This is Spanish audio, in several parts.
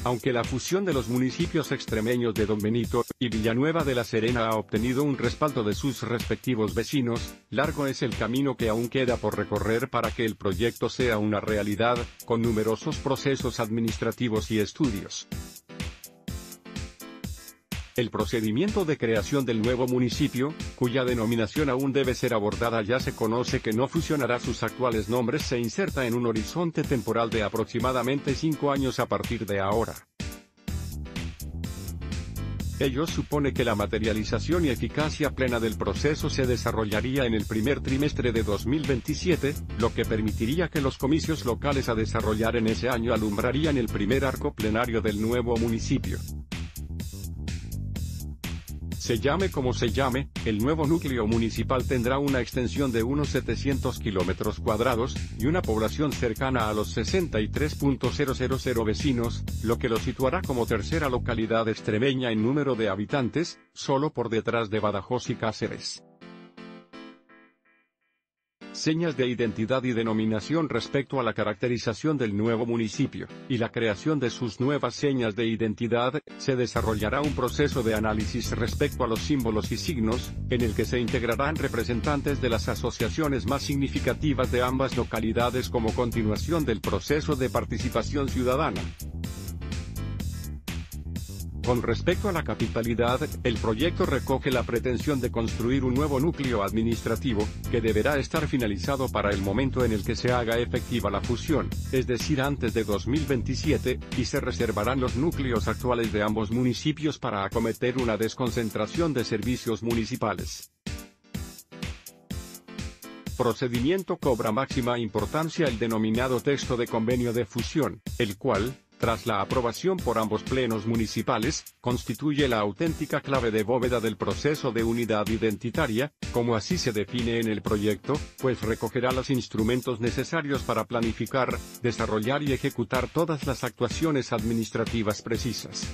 Aunque la fusión de los municipios extremeños de Don Benito y Villanueva de la Serena ha obtenido un respaldo de sus respectivos vecinos, largo es el camino que aún queda por recorrer para que el proyecto sea una realidad, con numerosos procesos administrativos y estudios. El procedimiento de creación del nuevo municipio, cuya denominación aún debe ser abordada, ya se conoce que no fusionará sus actuales nombres, se inserta en un horizonte temporal de aproximadamente 5 años a partir de ahora. Ello supone que la materialización y eficacia plena del proceso se desarrollaría en el primer trimestre de 2027, lo que permitiría que los comicios locales a desarrollar en ese año alumbrarían el primer arco plenario del nuevo municipio. Se llame como se llame, el nuevo núcleo municipal tendrá una extensión de unos 700 kilómetros cuadrados, y una población cercana a los 63.000 vecinos, lo que lo situará como tercera localidad extremeña en número de habitantes, solo por detrás de Badajoz y Cáceres. Señas de identidad y denominación. Respecto a la caracterización del nuevo municipio, y la creación de sus nuevas señas de identidad, se desarrollará un proceso de análisis respecto a los símbolos y signos, en el que se integrarán representantes de las asociaciones más significativas de ambas localidades como continuación del proceso de participación ciudadana. Con respecto a la capitalidad, el proyecto recoge la pretensión de construir un nuevo núcleo administrativo, que deberá estar finalizado para el momento en el que se haga efectiva la fusión, es decir antes de 2027, y se reservarán los núcleos actuales de ambos municipios para acometer una desconcentración de servicios municipales. Procedimiento. Cobra máxima importancia el denominado texto de convenio de fusión, el cual, tras la aprobación por ambos plenos municipales, constituye la auténtica clave de bóveda del proceso de unidad identitaria, como así se define en el proyecto, pues recogerá los instrumentos necesarios para planificar, desarrollar y ejecutar todas las actuaciones administrativas precisas.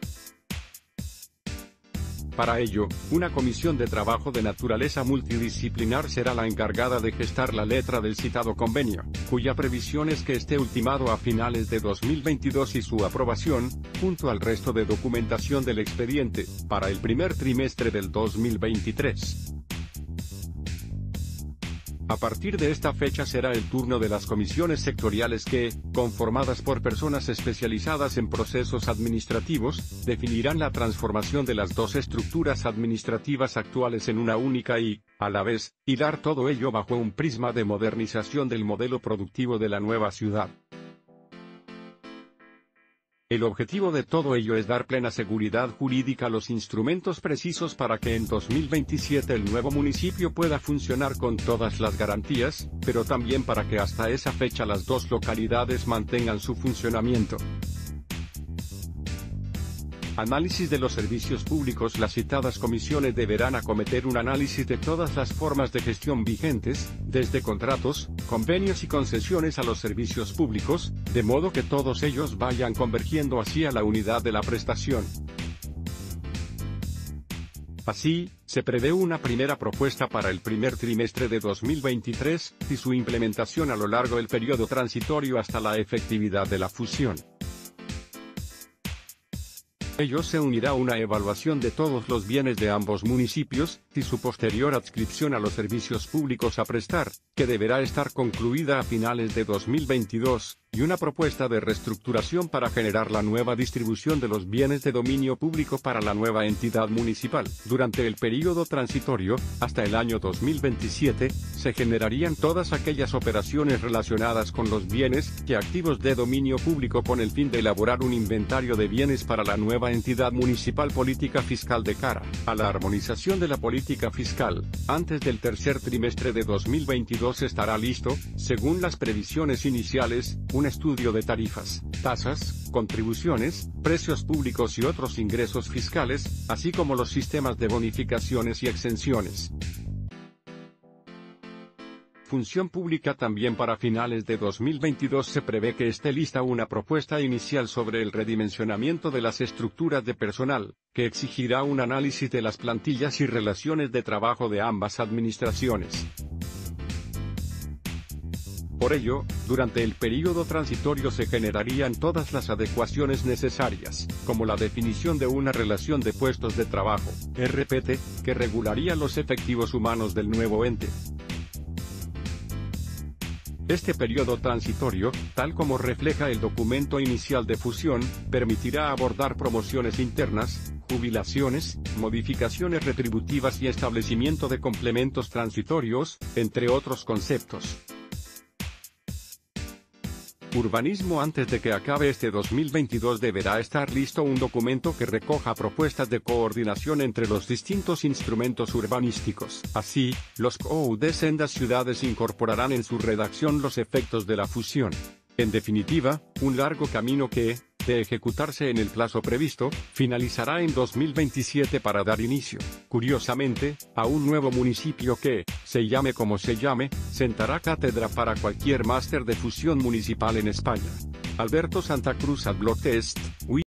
Para ello, una comisión de trabajo de naturaleza multidisciplinar será la encargada de gestar la letra del citado convenio, cuya previsión es que esté ultimado a finales de 2022 y su aprobación, junto al resto de documentación del expediente, para el primer trimestre del 2023. A partir de esta fecha será el turno de las comisiones sectoriales que, conformadas por personas especializadas en procesos administrativos, definirán la transformación de las dos estructuras administrativas actuales en una única y, a la vez, hilar todo ello bajo un prisma de modernización del modelo productivo de la nueva ciudad. El objetivo de todo ello es dar plena seguridad jurídica a los instrumentos precisos para que en 2027 el nuevo municipio pueda funcionar con todas las garantías, pero también para que hasta esa fecha las dos localidades mantengan su funcionamiento. Análisis de los servicios públicos. Las citadas comisiones deberán acometer un análisis de todas las formas de gestión vigentes, desde contratos, convenios y concesiones a los servicios públicos, de modo que todos ellos vayan convergiendo hacia la unidad de la prestación. Así, se prevé una primera propuesta para el primer trimestre de 2023, y su implementación a lo largo del periodo transitorio hasta la efectividad de la fusión. Ello se unirá a una evaluación de todos los bienes de ambos municipios, y su posterior adscripción a los servicios públicos a prestar, que deberá estar concluida a finales de 2022, y una propuesta de reestructuración para generar la nueva distribución de los bienes de dominio público para la nueva entidad municipal. Durante el período transitorio, hasta el año 2027, se generarían todas aquellas operaciones relacionadas con los bienes y activos de dominio público con el fin de elaborar un inventario de bienes para la nueva entidad municipal. Política fiscal. De cara a la armonización de la política fiscal, antes del tercer trimestre de 2022 estará listo, según las previsiones iniciales, un estudio de tarifas, tasas, contribuciones, precios públicos y otros ingresos fiscales, así como los sistemas de bonificaciones y exenciones. Función pública. También para finales de 2022 se prevé que esté lista una propuesta inicial sobre el redimensionamiento de las estructuras de personal, que exigirá un análisis de las plantillas y relaciones de trabajo de ambas administraciones. Por ello, durante el período transitorio se generarían todas las adecuaciones necesarias, como la definición de una relación de puestos de trabajo, RPT, que regularía los efectivos humanos del nuevo ente. Este periodo transitorio, tal como refleja el documento inicial de fusión, permitirá abordar promociones internas, jubilaciones, modificaciones retributivas y establecimiento de complementos transitorios, entre otros conceptos. Urbanismo. Antes de que acabe este 2022 deberá estar listo un documento que recoja propuestas de coordinación entre los distintos instrumentos urbanísticos. Así, los COU de sendas ciudades incorporarán en su redacción los efectos de la fusión. En definitiva, un largo camino que, de ejecutarse en el plazo previsto, finalizará en 2027 para dar inicio, curiosamente, a un nuevo municipio que, se llame como se llame, sentará cátedra para cualquier máster de fusión municipal en España. Alberto Santa Cruz, Adblock Test,